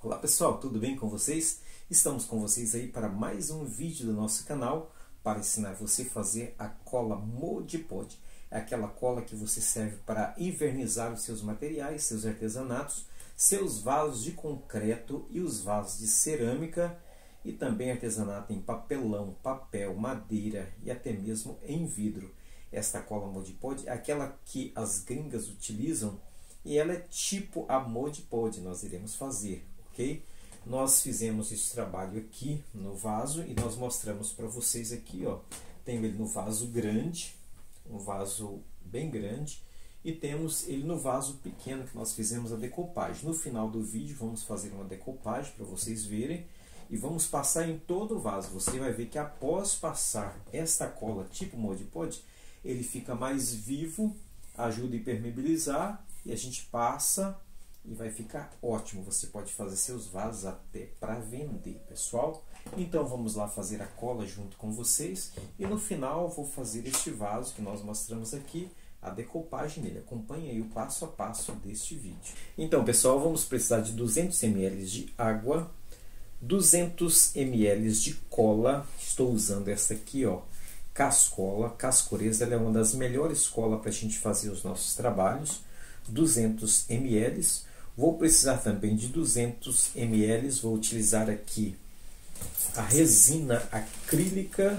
Olá pessoal, tudo bem com vocês? Estamos com vocês aí para mais um vídeo do nosso canal para ensinar você a fazer a cola Modipod. É aquela cola que você serve para invernizar os seus materiais, seus artesanatos, seus vasos de concreto e os vasos de cerâmica e também artesanato em papelão, papel, madeira e até mesmo em vidro. Esta cola Modipod é aquela que as gringas utilizam e ela é tipo a Modipod, nós iremos fazer. Ok? Nós fizemos esse trabalho aqui no vaso e nós mostramos para vocês aqui, ó. Tenho ele no vaso grande, um vaso bem grande, e temos ele no vaso pequeno que nós fizemos a decopagem. No final do vídeo vamos fazer uma decopagem para vocês verem e vamos passar em todo o vaso. Você vai ver que após passar esta cola tipo Modipod, ele fica mais vivo, ajuda a impermeabilizar e a gente passa e vai ficar ótimo. Você pode fazer seus vasos até para vender, pessoal. Então vamos lá fazer a cola junto com vocês e no final vou fazer este vaso que nós mostramos aqui, a decopagem dele. Acompanhe aí o passo a passo deste vídeo. Então pessoal, vamos precisar de 200 ml de água, 200 ml de cola. Estou usando essa aqui, ó, Cascola, Cascoreza. Ela é uma das melhores colas para a gente fazer os nossos trabalhos. 200 ml. Vou precisar também de 200 ml, vou utilizar aqui a resina acrílica,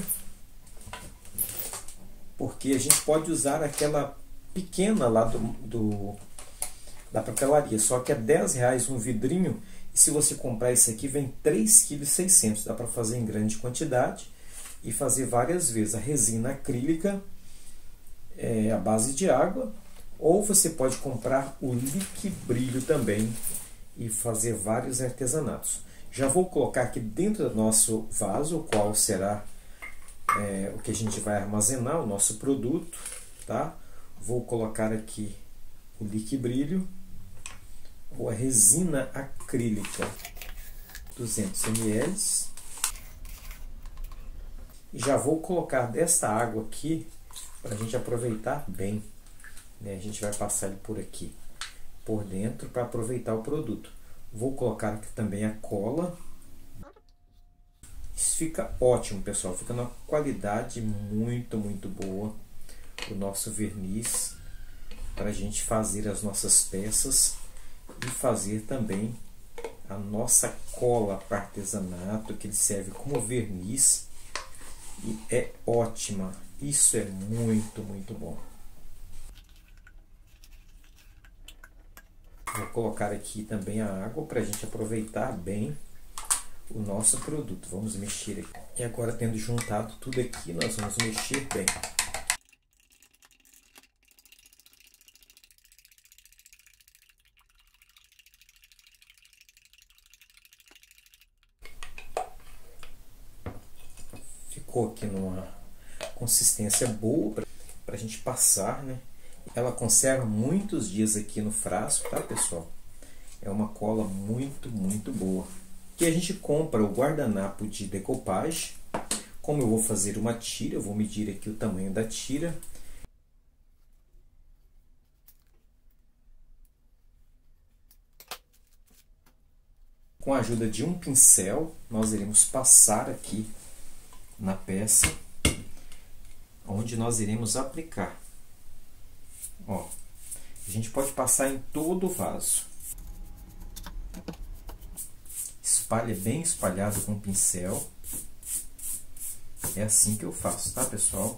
porque a gente pode usar aquela pequena lá da papelaria, só que é R$10 um vidrinho, e se você comprar esse aqui vem 3,6 kg, dá para fazer em grande quantidade e fazer várias vezes. A resina acrílica é a base de água, ou você pode comprar o Liquibrilho também e fazer vários artesanatos. Já vou colocar aqui dentro do nosso vaso, o qual será o que a gente vai armazenar, o nosso produto, tá? Vou colocar aqui o Liquibrilho ou a resina acrílica, 200 ml. E já vou colocar desta água aqui para a gente aproveitar bem. A gente vai passar ele por aqui, por dentro, para aproveitar o produto. Vou colocar aqui também a cola. Isso fica ótimo, pessoal. Fica numa qualidade muito boa o nosso verniz para a gente fazer as nossas peças e fazer também a nossa cola para artesanato, que ele serve como verniz e é ótima. Isso é muito bom. Vou colocar aqui também a água para a gente aproveitar bem o nosso produto. Vamos mexer aqui. E agora, tendo juntado tudo aqui, nós vamos mexer bem. Ficou aqui numa consistência boa para a gente passar, né? Ela conserva muitos dias aqui no frasco, tá pessoal? É uma cola muito boa. Aqui a gente compra o guardanapo de decopagem. Como eu vou fazer uma tira, eu vou medir aqui o tamanho da tira. Com a ajuda de um pincel, nós iremos passar aqui na peça, onde nós iremos aplicar. Ó, a gente pode passar em todo o vaso. Espalha bem espalhado com o pincel. É assim que eu faço, tá, pessoal?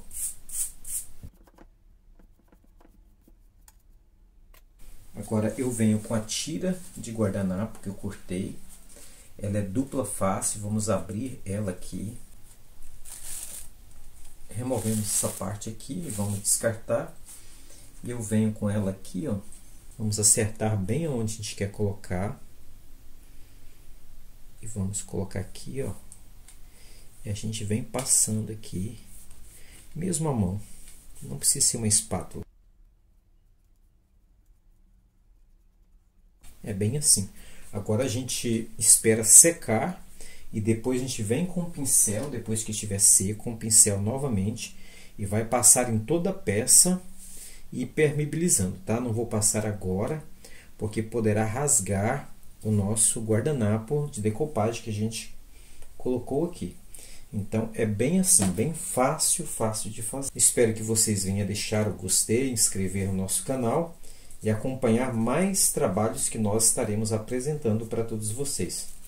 Agora eu venho com a tira de guardanapo que eu cortei. Ela é dupla face. Vamos abrir ela aqui. Removemos essa parte aqui e vamos descartar. E eu venho com ela aqui, ó. Vamos acertar bem onde a gente quer colocar. E vamos colocar aqui, ó. E a gente vem passando aqui, mesmo a mão. Não precisa ser uma espátula. É bem assim. Agora a gente espera secar. E depois a gente vem com o pincel, depois que estiver seco, com o pincel novamente. E vai passar em toda a peça, impermeabilizando, tá? Não vou passar agora, porque poderá rasgar o nosso guardanapo de decopagem que a gente colocou aqui. Então é bem assim, bem fácil de fazer. Espero que vocês venham deixar o gostei, inscrever no nosso canal e acompanhar mais trabalhos que nós estaremos apresentando para todos vocês.